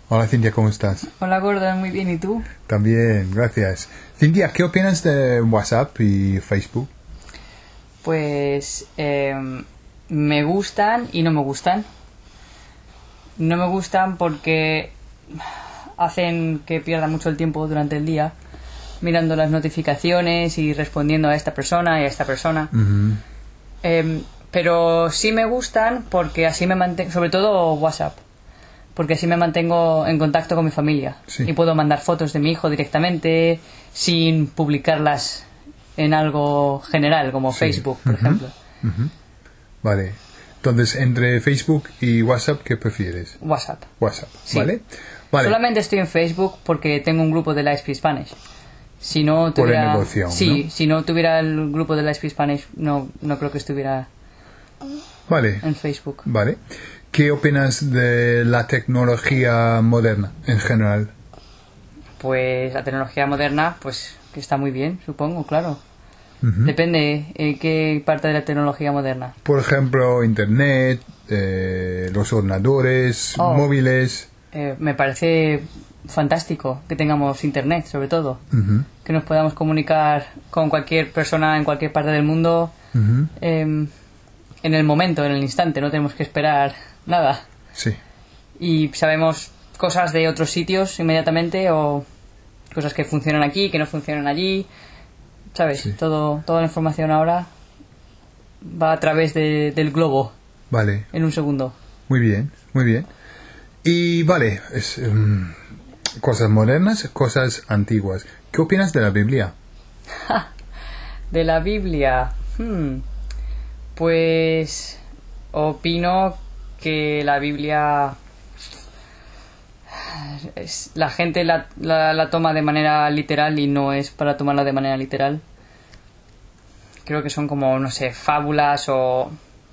Hola Cintia, ¿cómo estás? Hola Gordon, muy bien, ¿y tú? También, gracias. Cintia, ¿qué opinas de WhatsApp y Facebook? Pues me gustan y no me gustan. No me gustan porque hacen que pierda mucho el tiempo durante el día mirando las notificaciones y respondiendo a esta persona y a esta persona. Pero sí me gustan porque así me mantengo, sobre todo WhatsApp, porque así me mantengo en contacto con mi familia. Sí. Y puedo mandar fotos de mi hijo directamente sin publicarlas en algo general como Sí. Facebook, por ejemplo. Vale. Entonces, entre Facebook y WhatsApp, ¿qué prefieres? WhatsApp. WhatsApp, Sí. ¿vale? Vale. Solamente estoy en Facebook porque tengo un grupo de Lightspeed Spanish. Si no Por el tuviera, negocio, sí, ¿no? si no tuviera el grupo de Lightspeed Spanish, no creo que estuviera Vale. en Facebook. Vale. ¿Qué opinas de la tecnología moderna en general? Pues la tecnología moderna, pues que está muy bien, supongo, claro. Depende qué parte de la tecnología moderna. Por ejemplo, Internet, los ordenadores, Oh. móviles. Me parece fantástico que tengamos internet, sobre todo. Que nos podamos comunicar con cualquier persona en cualquier parte del mundo en el momento, en el instante. No tenemos que esperar nada. Sí. Y sabemos cosas de otros sitios inmediatamente o cosas que funcionan aquí, que no funcionan allí. ¿Sabes? Sí. Toda la información ahora va a través del globo Vale. en un segundo. Muy bien, muy bien. Y vale, cosas modernas, cosas antiguas. ¿Qué opinas de la Biblia? De la Biblia. Pues opino que la Biblia la gente la toma de manera literal y no es para tomarla de manera literal. Creo que son como, no sé, fábulas o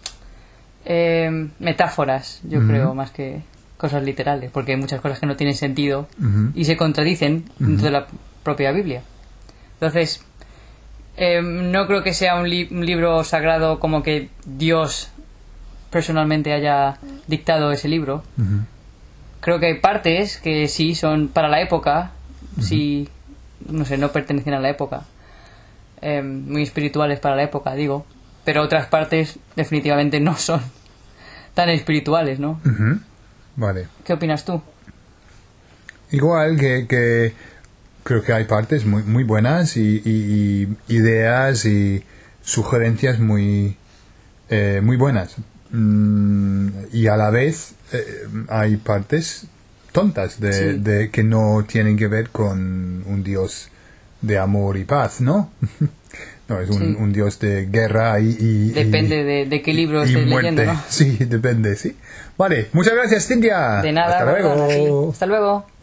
metáforas, yo creo, más que cosas literales, porque hay muchas cosas que no tienen sentido y se contradicen dentro de la propia Biblia. Entonces, no creo que sea un libro sagrado como que Dios personalmente haya dictado ese libro. Creo que hay partes que sí son para la época, sí, no sé, no pertenecen a la época, muy espirituales para la época, digo, pero otras partes definitivamente no son tan espirituales, ¿no? Vale. ¿Qué opinas tú? Igual que creo que hay partes muy buenas y ideas y sugerencias muy buenas. Y a la vez hay partes tontas de que no tienen que ver con un Dios de amor y paz, ¿no? No, es un Dios de guerra y Depende de qué libro y estés muerte. leyendo, ¿no? Sí, depende, sí. Vale, muchas gracias, Cintia. De nada. Hasta luego. Hasta luego.